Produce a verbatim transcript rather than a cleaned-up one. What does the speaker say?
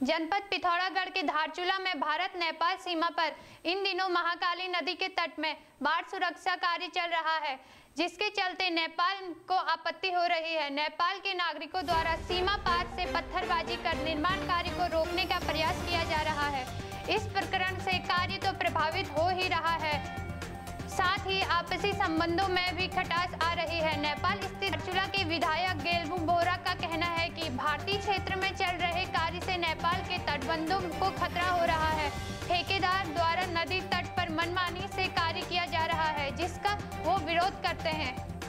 जनपद पिथौरागढ़ के धारचूला में भारत नेपाल सीमा पर इन दिनों महाकाली नदी के तट में बाढ़ सुरक्षा कार्य चल रहा है, जिसके चलते नेपाल को आपत्ति हो रही है। नेपाल के नागरिकों द्वारा सीमा पार से पत्थरबाजी कर निर्माण कार्य को रोकने का प्रयास किया जा रहा है। इस प्रकरण से कार्य तो प्रभावित हो ही रहा है, साथ ही आपसी संबंधों में भी खटास आ रही है। नेपाल स्थित धारचूला के विधायक गेलबू बोरा का कहना है कि भारतीय क्षेत्र में चल रहे कार्य से नेपाल के तटबंधों को खतरा हो रहा है। ठेकेदार द्वारा नदी तट पर मनमानी से कार्य किया जा रहा है, जिसका वो विरोध करते हैं।